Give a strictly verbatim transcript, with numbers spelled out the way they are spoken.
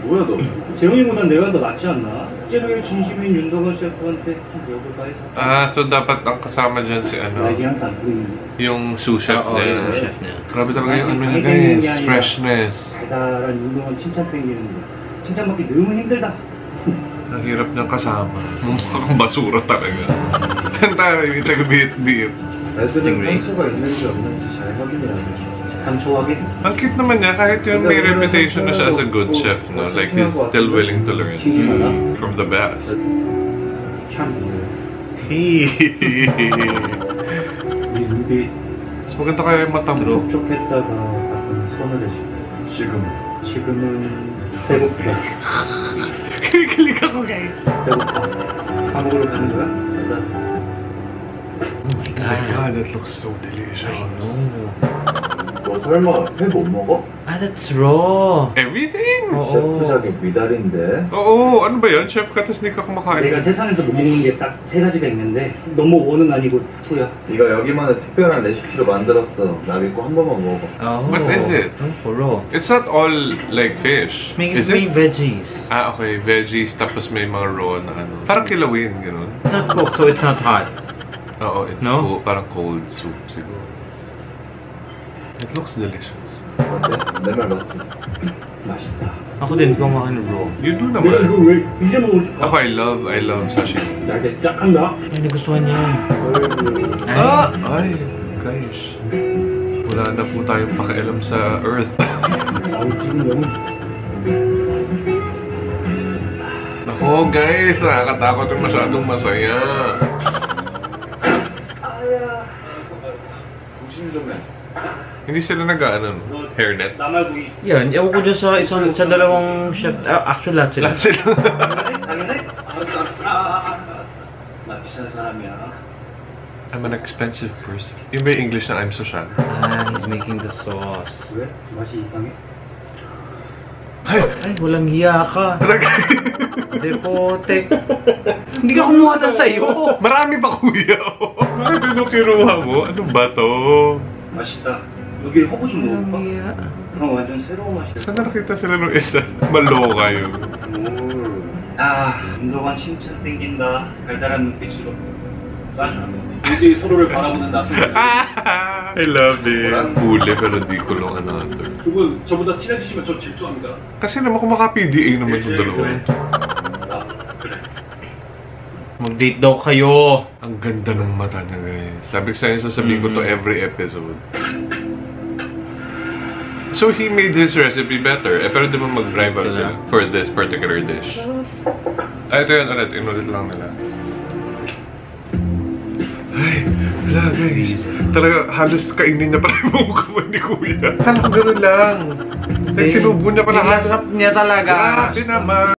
뭐야 너? 재훈이보단 내가 더 낫지 않나? 국제로의 진심인 윤덕원 셰프한테 여보가 해서. Ah, so dapat ang kasama dyan si ano, lagi 항상 그 yung sous chef Oo, niya. yung sous chef niya. Grabe talaga yung ano niya guys, freshness. 달달한 윤덕원 칭찬 땡기는데 칭찬받기 너무 힘들다. Ang hirap niyang kasama. Mumukha kang basura talaga. Kanta, yung taga-bihit-bihit. 애들은 상처가 있는지 없는지 잘 확인해야 돼. 상처 확인? Ang cute naman niya, kahit yung may reputation na siya as a good chef, no? Like, he's still willing to learn 칭찬하다. from the best. 참. Hehehehe. 이 눈빛 Mas maganda kaya yung mata mo. 촉촉했다가 가끔 손을 해주고. 지금 지금은 배고프다. Kinikilig ako guys. 배고파. 밥 먹으러 가는 거야? 가자. Oh my god, that looks so delicious. 너 설마 회 못 먹어? Ah, that's raw. Everything? Oo. 셰프 자격 미달인데. Oo, ano ba yan? Chef ka, tapos hindi ka kumakain. 내가 세상에서 못 먹는 게 딱 세 가지가 있는데 너무 원은 아니고 투야. 네가 여기만의 특별한 레시피로 만들었어. 나 믿고 한 번만 먹어봐. Oh. What is it? Oh, raw. It's not all like fish. May, Is may it? veggies. Ah, okay. Veggies, tapos may mga raw na ano. Parang kilawin, gano'n. It's not cooked, so it's not hot. Oo, it's No? cool. Parang cold soup siguro. It looks delicious. 어때? 내 말 맞지? 맛있다. Ako din kumain raw. You do 왜 naman. 이거 왜 이제 먹어줄까? Ako, I love, I love sashimi. 나 이제 짝 한다. Ay, nagustuhan niya. Ay. Ah! Ay, guys. Wala na po tayong pakialam sa Earth. 아우 지금 너무. Ako, guys. Nakakatakot yung masyadong masaya. 조심 좀 해. Hindi sila nag-ano, hairnet. 나 말고 이. Yan, ewan ko dyan sa isang, sa dalawang chef. Ah, actually, lahat sila. Lahat sila. 당연해? 알았어 알았어. 나 비싼 사람이야. I'm an expensive person. Yung may English na I'm social. Ah, he's making the sauce. 왜? 맛이 이상해? Ay, walang hiya ka. Talaga. Depotek. Hindi ka kumuha na sa'yo. Marami pa kuya. Bakit pinukiruha mo? Ano ba to? 맛있다. 여기 허브 좀 Walang 먹어볼까? hiya. 형 완전 새로운 맛이야. Saan nakita sila nung isa? Maloka yun. 아, 운동한 칭찬 땡긴다. 달달한 눈빛으로. 싸줘. 굳이 서로를 바라보는 낯선 I love it. Huli pero di ko lang another. 두 분 저보다 친해지시면 저 질투합니다. Kasi naman kung maka-P D A naman yung dalawa. 아, 그래. Mag-date daw kayo. Ang ganda ng mata niya guys. Sabi ko sa'yo, sasabihin ko to every episode. So he made his recipe better. Eh pero di ba mag-rival sila for this particular dish? Ah, ito yun ulit. Inulit lang nila. Ay, wala guys. Talaga halos kainin niya pala yung mukha ni Kuya. Kala ko gano'n lang. Like sinubo niya pala. Nilasap niya talaga. Grabe naman.